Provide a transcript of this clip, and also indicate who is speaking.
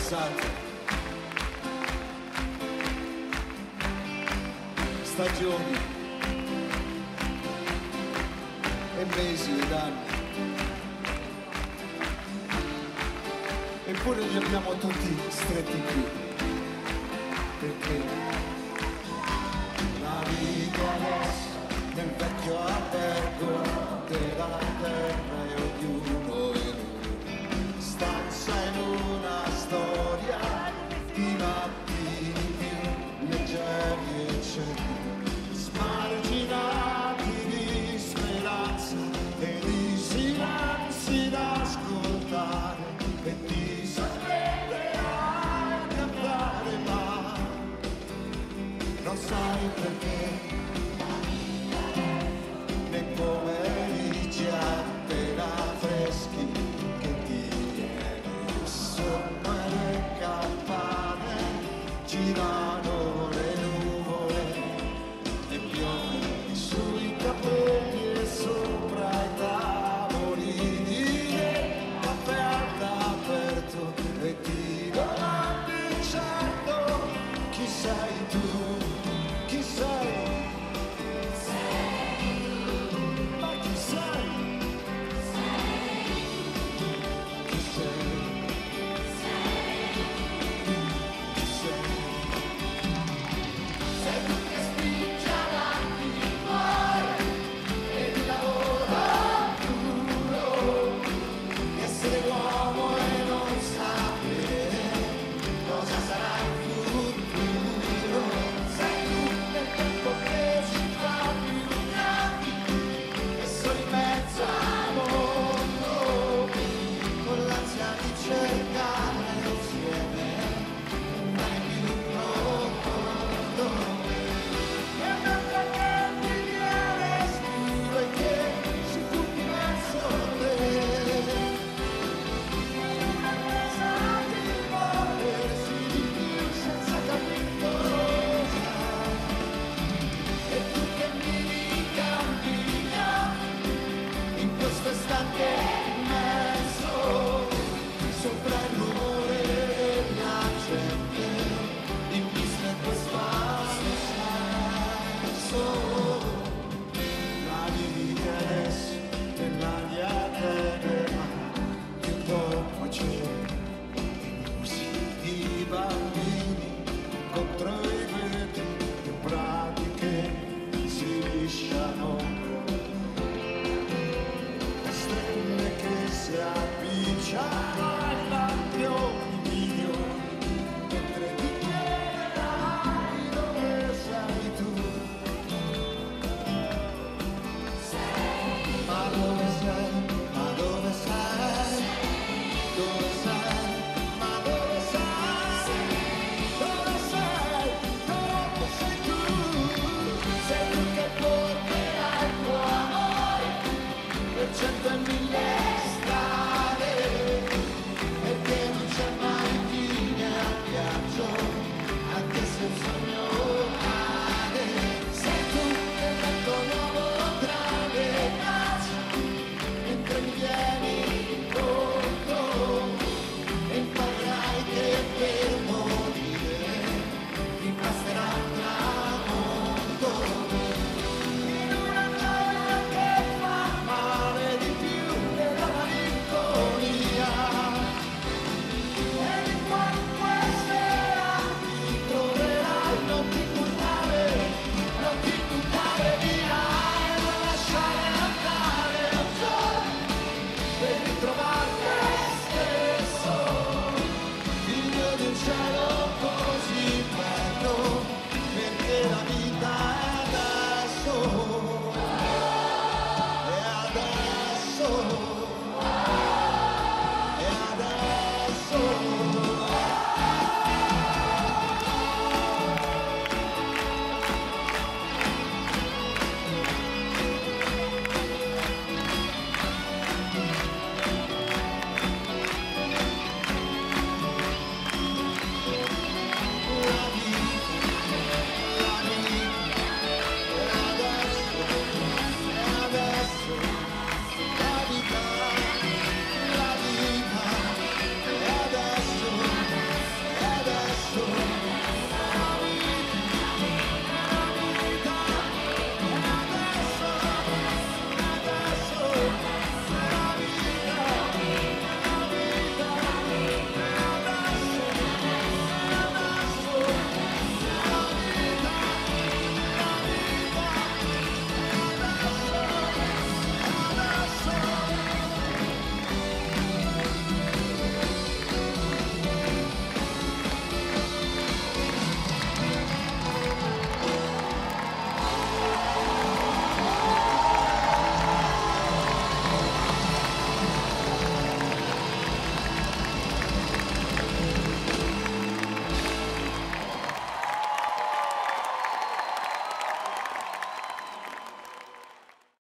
Speaker 1: passate, stagioni e mesi ed anni, eppure li abbiamo tutti stretti qui, perché la vita adesso nel vecchio albergo della terra e ognuno in una stanza, in una storia di mattini più leggeri e ciechi, smarginati di speranza e di silenzi da ascoltare e di sapere a cantare, ma non sai perché nei pomeriggi appena freschi che tieni sopra le campane, girano le nuvole e piove sui tappeti e sopra i tavolini e caffè all'aperto e ti domandi certo chi sei tu, chi sei